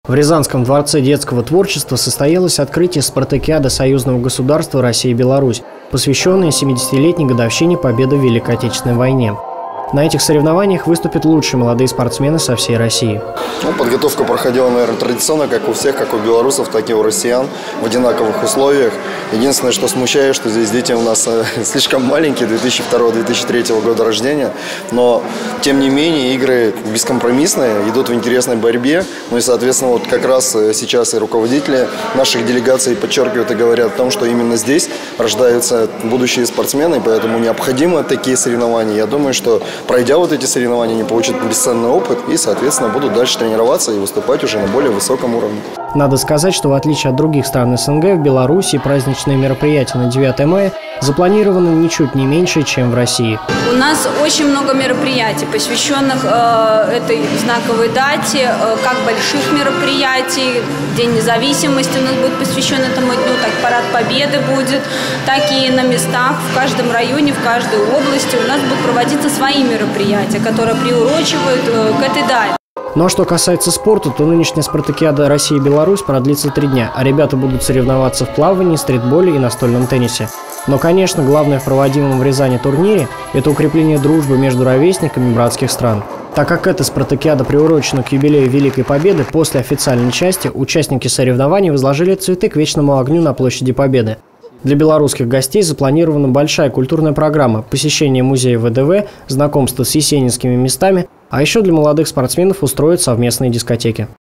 В Рязанском дворце детского творчества состоялось открытие спартакиады союзного государства Россия и Беларусь, посвященное 70-летней годовщине победы в Великой Отечественной войне. На этих соревнованиях выступят лучшие молодые спортсмены со всей России. Подготовка проходила, наверное, традиционно, как у всех, как у белорусов, так и у россиян, в одинаковых условиях. Единственное, что смущает, что здесь дети у нас слишком маленькие, 2002-2003 года рождения. Но, тем не менее, игры бескомпромиссные, идут в интересной борьбе. Ну и, соответственно, вот как раз сейчас и руководители наших делегаций подчеркивают и говорят о том, что именно здесь рождаются будущие спортсмены, поэтому необходимы такие соревнования. Я думаю, что пройдя вот эти соревнования, они получат бесценный опыт и, соответственно, будут дальше тренироваться и выступать уже на более высоком уровне. Надо сказать, что в отличие от других стран СНГ, в Беларуси праздничные мероприятия на 9 мая запланированы ничуть не меньше, чем в России. У нас очень много мероприятий, посвященных этой знаковой дате, как больших мероприятий. День независимости у нас будет посвящен этому дню, так Парад Победы будет, так и на местах, в каждом районе, в каждой области у нас будут проводиться свои мероприятия, которые приурочивают к этой дате. Ну а что касается спорта, то нынешняя спартакиада Россия и Беларусь продлится 3 дня, а ребята будут соревноваться в плавании, стритболе и настольном теннисе. Но, конечно, главное в проводимом в Рязани турнире – это укрепление дружбы между ровесниками братских стран. Так как эта спартакиада приурочена к юбилею Великой Победы, после официальной части участники соревнований возложили цветы к вечному огню на площади Победы. Для белорусских гостей запланирована большая культурная программа, посещение музея ВДВ, знакомство с есенинскими местами, а еще для молодых спортсменов устроят совместные дискотеки.